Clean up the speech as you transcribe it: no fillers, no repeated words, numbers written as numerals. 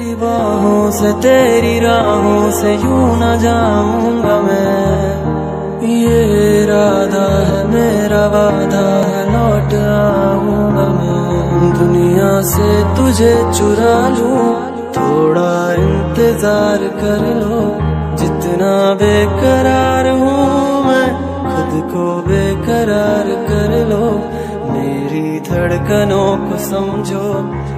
तेरी बाहों से तेरी राहों से यूं न जाऊंगा मैं। ये इरादा है मेरा वादा है लौट आऊंगा मैं। दुनिया से तुझे चुरा लूं थोड़ा इंतजार कर लो। जितना बेकरार हूँ मैं खुद को बेकरार कर लो। मेरी धड़कनों को समझो